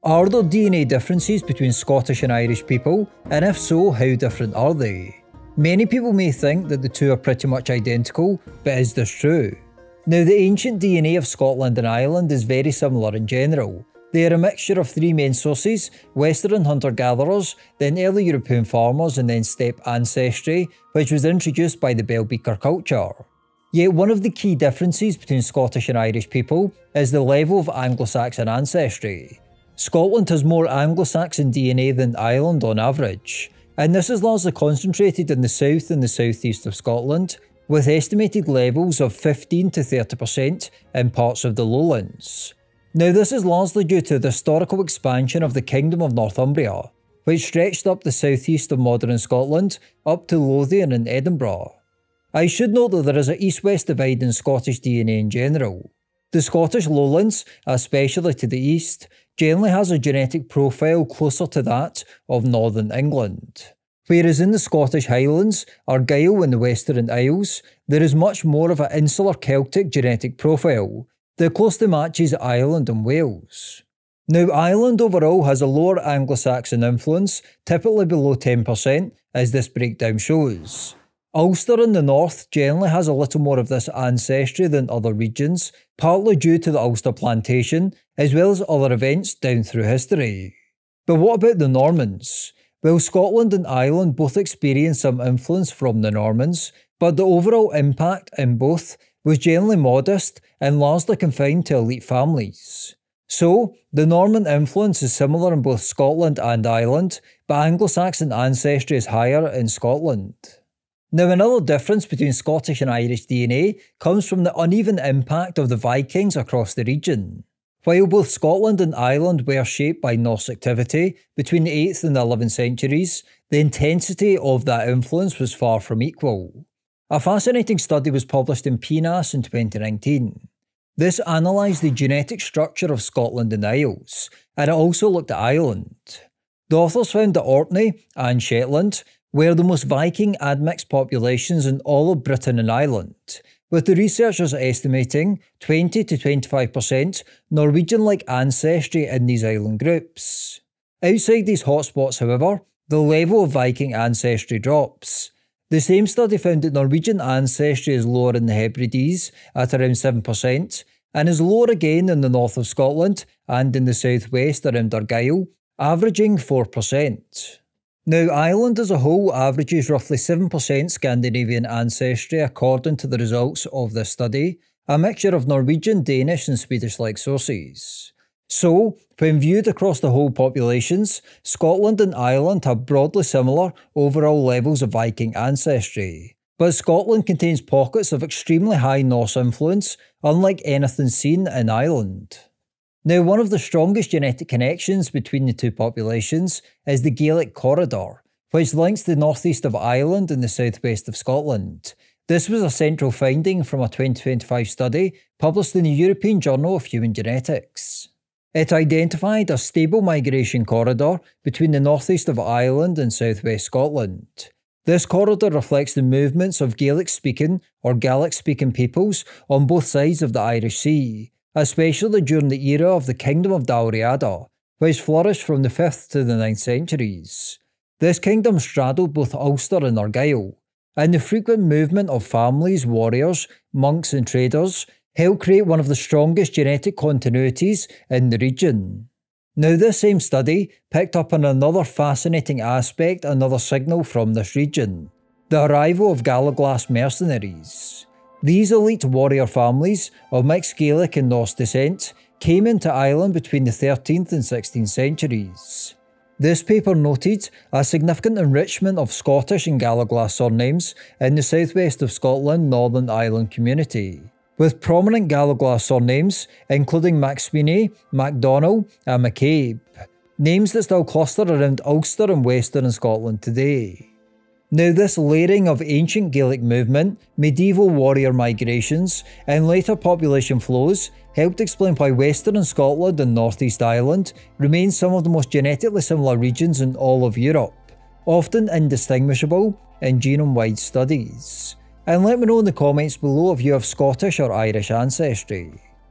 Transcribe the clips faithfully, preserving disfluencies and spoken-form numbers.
Are there D N A differences between Scottish and Irish people, and if so, how different are they? Many people may think that the two are pretty much identical, but is this true? Now, the ancient D N A of Scotland and Ireland is very similar in general. They are a mixture of three main sources: Western hunter-gatherers, then early European farmers, and then steppe ancestry, which was introduced by the Bell Beaker Culture. Yet one of the key differences between Scottish and Irish people is the level of Anglo-Saxon ancestry. Scotland has more Anglo-Saxon D N A than Ireland on average, and this is largely concentrated in the south and the southeast of Scotland, with estimated levels of fifteen to thirty percent in parts of the Lowlands. Now, this is largely due to the historical expansion of the Kingdom of Northumbria, which stretched up the southeast of modern Scotland up to Lothian and Edinburgh. I should note that there is an east-west divide in Scottish D N A in general. The Scottish Lowlands, especially to the east, generally has a genetic profile closer to that of Northern England. Whereas in the Scottish Highlands, Argyll and the Western Isles, there is much more of an insular Celtic genetic profile that closely matches Ireland and Wales. Now, Ireland overall has a lower Anglo-Saxon influence, typically below ten percent, as this breakdown shows. Ulster in the north generally has a little more of this ancestry than other regions, partly due to the Ulster plantation, as well as other events down through history. But what about the Normans? Well, Scotland and Ireland both experienced some influence from the Normans, but the overall impact in both was generally modest and largely confined to elite families. So, the Norman influence is similar in both Scotland and Ireland, but Anglo-Saxon ancestry is higher in Scotland. Now, another difference between Scottish and Irish D N A comes from the uneven impact of the Vikings across the region. While both Scotland and Ireland were shaped by Norse activity between the eighth and the eleventh centuries, the intensity of that influence was far from equal. A fascinating study was published in P N A S in twenty nineteen. This analysed the genetic structure of Scotland and the Isles, and it also looked at Ireland. The authors found that Orkney and Shetland were the most Viking admixed populations in all of Britain and Ireland, with the researchers estimating twenty to twenty-five percent Norwegian-like ancestry in these island groups. Outside these hotspots, however, the level of Viking ancestry drops. The same study found that Norwegian ancestry is lower in the Hebrides at around seven percent, and is lower again in the north of Scotland and in the southwest around Argyll, averaging four percent. Now, Ireland as a whole averages roughly seven percent Scandinavian ancestry according to the results of this study, a mixture of Norwegian, Danish and Swedish-like sources. So, when viewed across the whole populations, Scotland and Ireland have broadly similar overall levels of Viking ancestry. But Scotland contains pockets of extremely high Norse influence, unlike anything seen in Ireland. Now, one of the strongest genetic connections between the two populations is the Gaelic corridor, which links the northeast of Ireland and the southwest of Scotland. This was a central finding from a twenty twenty-five study published in the European Journal of Human Genetics. It identified a stable migration corridor between the northeast of Ireland and southwest Scotland. This corridor reflects the movements of Gaelic-speaking or Gaelic-speaking peoples on both sides of the Irish Sea, especially during the era of the Kingdom of Dalriada, which flourished from the fifth to the ninth centuries. This kingdom straddled both Ulster and Argyll, and the frequent movement of families, warriors, monks and traders helped create one of the strongest genetic continuities in the region. Now, this same study picked up on another fascinating aspect, another signal from this region: the arrival of Gallowglass mercenaries. These elite warrior families of mixed Gaelic and Norse descent came into Ireland between the thirteenth and sixteenth centuries. This paper noted a significant enrichment of Scottish and Gallowglass surnames in the southwest of Scotland Northern Ireland community, with prominent Gallowglass surnames including MacSweeney, MacDonald and McCabe, names that still cluster around Ulster and Western Scotland today. Now, this layering of ancient Gaelic movement, medieval warrior migrations and later population flows helped explain why Western Scotland and North East Ireland remain some of the most genetically similar regions in all of Europe, often indistinguishable in genome-wide studies. And let me know in the comments below if you have Scottish or Irish ancestry.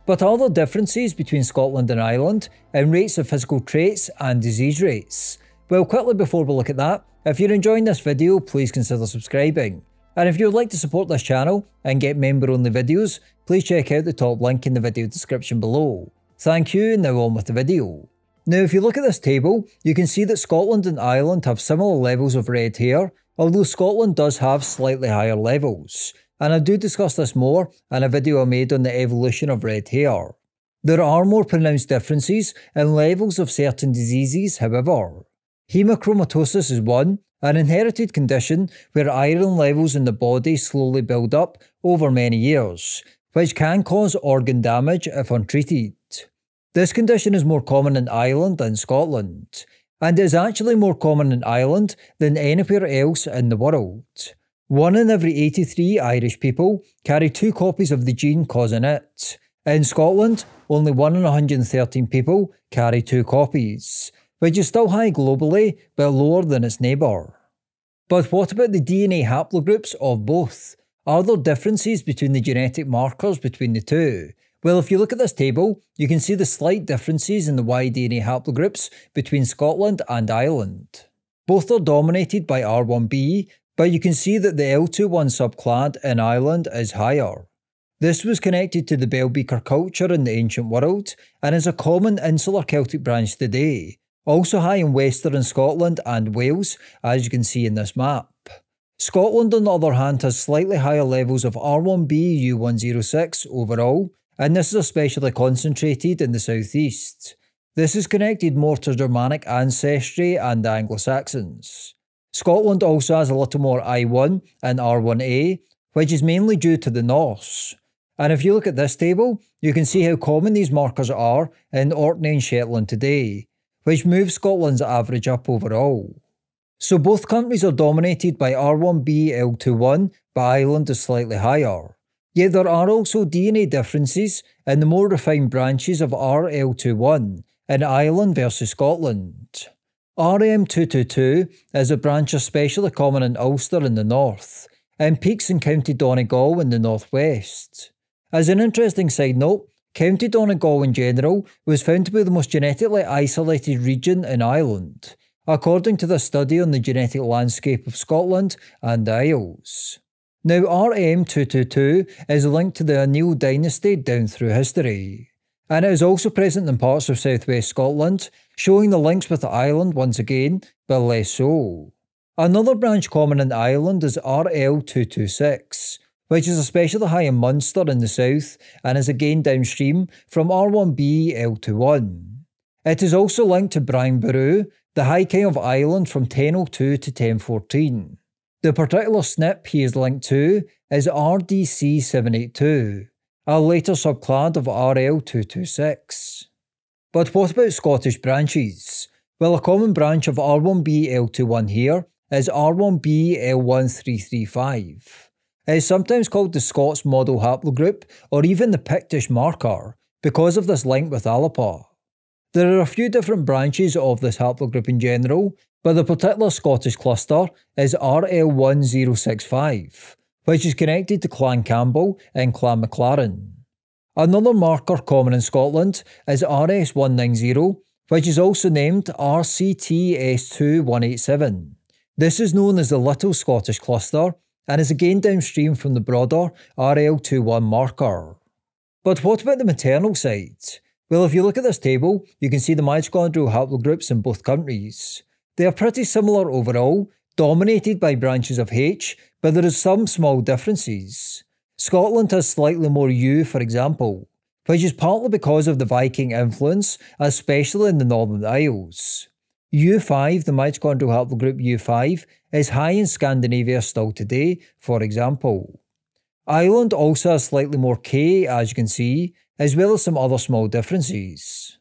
But are there differences between Scotland and Ireland in rates of physical traits and disease rates? Well, quickly before we look at that, if you're enjoying this video, please consider subscribing. And if you would like to support this channel and get member-only videos, please check out the top link in the video description below. Thank you, and now on with the video. Now if you look at this table, you can see that Scotland and Ireland have similar levels of red hair, although Scotland does have slightly higher levels. And I do discuss this more in a video I made on the evolution of red hair. There are more pronounced differences in levels of certain diseases, however. Hemochromatosis is one, an inherited condition where iron levels in the body slowly build up over many years, which can cause organ damage if untreated. This condition is more common in Ireland than Scotland, and is actually more common in Ireland than anywhere else in the world. One in every eighty-three Irish people carry two copies of the gene causing it. In Scotland, only one in one hundred thirteen people carry two copies, which is still high globally, but lower than its neighbour. But what about the D N A haplogroups of both? Are there differences between the genetic markers between the two? Well, if you look at this table, you can see the slight differences in the Y D N A haplogroups between Scotland and Ireland. Both are dominated by R one b, but you can see that the L twenty-one subclad in Ireland is higher. This was connected to the Bell Beaker culture in the ancient world, and is a common insular Celtic branch today, also high in western Scotland and Wales, as you can see in this map. Scotland, on the other hand, has slightly higher levels of R one b U one oh six overall, and this is especially concentrated in the southeast. This is connected more to Germanic ancestry and the Anglo-Saxons. Scotland also has a little more I one and R one a, which is mainly due to the Norse. And if you look at this table, you can see how common these markers are in Orkney and Shetland today, which moves Scotland's average up overall. So both countries are dominated by R one b L twenty-one, but Ireland is slightly higher. Yet there are also D N A differences in the more refined branches of R L twenty-one in Ireland versus Scotland. R M two twenty-two is a branch especially common in Ulster in the north, and peaks in County Donegal in the northwest. As an interesting side note, County Donegal in general was found to be the most genetically isolated region in Ireland, according to the study on the genetic landscape of Scotland and the Isles. Now R M two twenty-two is linked to the O'Neill dynasty down through history, and it is also present in parts of southwest Scotland, showing the links with Ireland once again, but less so. Another branch common in Ireland is R L two twenty-six, which is especially high in Munster in the south and is again downstream from R one b L twenty-one. It is also linked to Brian-Boru, the High King of Ireland from ten oh two to ten fourteen. The particular S N P he is linked to is R D C seven eighty-two, a later subclad of R L two twenty-six. But what about Scottish branches? Well, a common branch of R one b L twenty-one here is R one b L one three three five. It is sometimes called the Scots model haplogroup or even the Pictish marker because of this link with Alapa. There are a few different branches of this haplogroup in general, but the particular Scottish cluster is R L one oh six five, which is connected to Clan Campbell and Clan MacLaren. Another marker common in Scotland is R S one ninety, which is also named R C T S two one eighty-seven. This is known as the Little Scottish cluster, and is again downstream from the broader R L twenty-one marker. But what about the maternal side? Well, if you look at this table, you can see the mitochondrial haplogroups in both countries. They are pretty similar overall, dominated by branches of H, but there is some small differences. Scotland has slightly more U, for example, which is partly because of the Viking influence, especially in the Northern Isles. U five, the mitochondrial haplogroup U five, is high in Scandinavia still today, for example. Ireland also has slightly more K, as you can see, as well as some other small differences.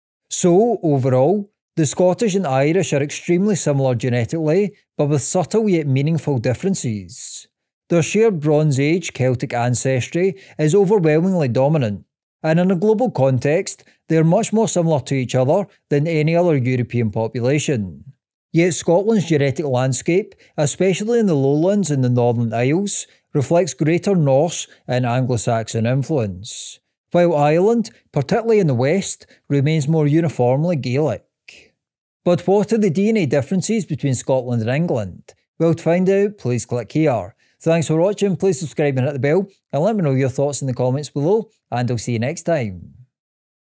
So, overall, the Scottish and Irish are extremely similar genetically, but with subtle yet meaningful differences. Their shared Bronze Age Celtic ancestry is overwhelmingly dominant, and in a global context, they are much more similar to each other than any other European population. Yet Scotland's genetic landscape, especially in the Lowlands and the Northern Isles, reflects greater Norse and Anglo-Saxon influence, while Ireland, particularly in the west, remains more uniformly Gaelic. But what are the D N A differences between Scotland and England? Well, to find out, please click here. Thanks for watching, please subscribe and hit the bell, and let me know your thoughts in the comments below, and I'll see you next time.